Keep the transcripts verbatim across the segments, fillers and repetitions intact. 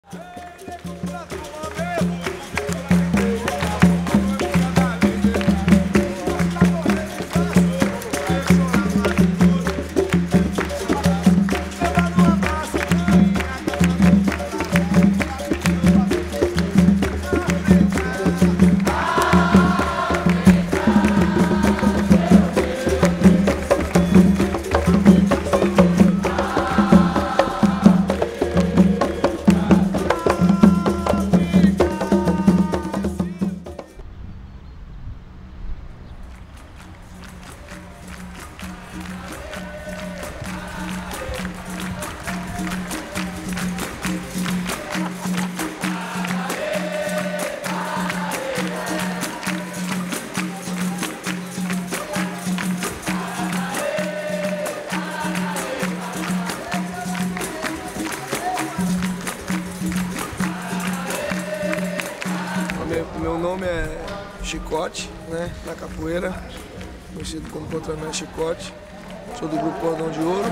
Meu nome é Chicote, né, na capoeira, conhecido como Contramé Chicote. Sou do grupo Cordão de Ouro.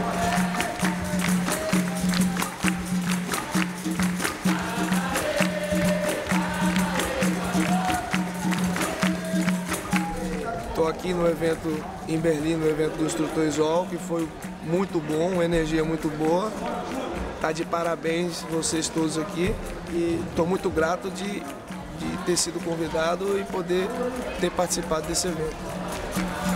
Estou aqui no evento em Berlim, no evento do Instrutor Isoal, que foi muito bom, uma energia muito boa. Tá de parabéns vocês todos aqui e estou muito grato de de ter sido convidado e poder ter participado desse evento.